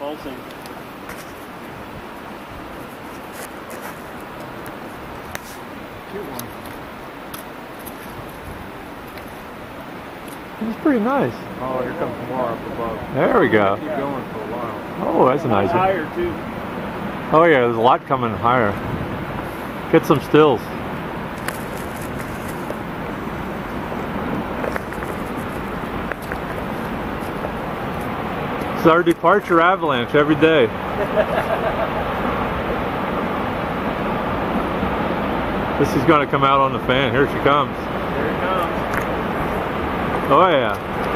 pulsing. Cute one. It's pretty nice. Oh, here comes more up above. There we go. Keep going for a while. Oh, that's a nice one. Higher too. Oh yeah, there's a lot coming higher. Get some stills. It's our departure avalanche every day. This is going to come out on the fan. Here she comes. Here it comes. Oh yeah.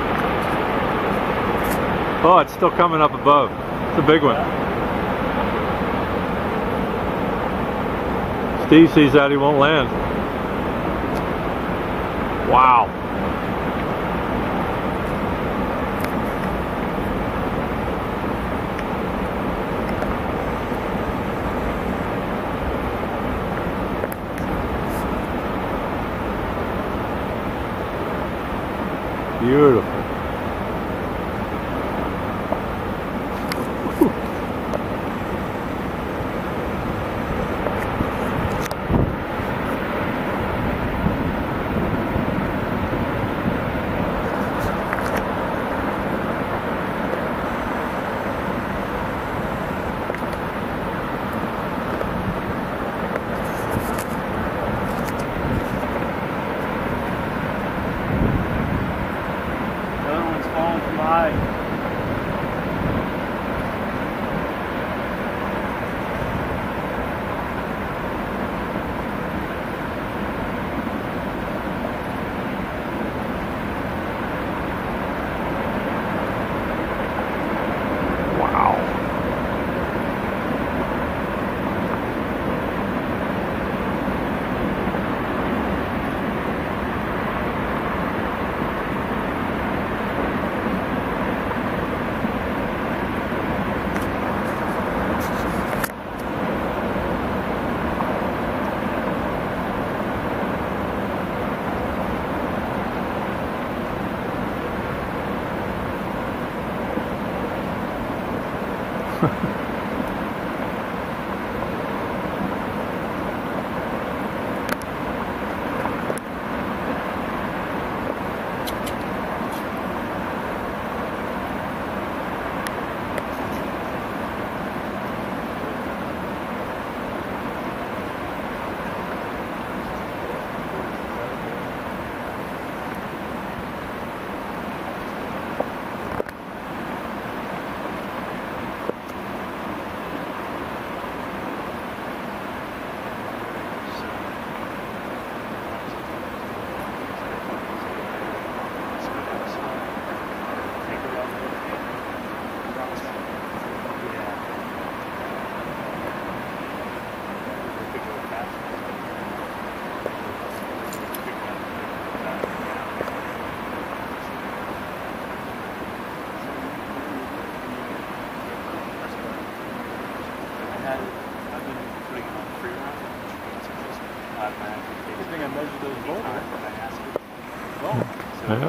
Oh, it's still coming up above. It's a big one. Steve sees that he won't land. Wow. Beautiful. Good thing I measured those boulders. Yeah.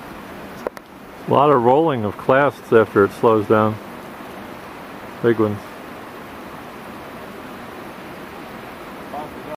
A lot of rolling of clasts after it slows down. Big ones.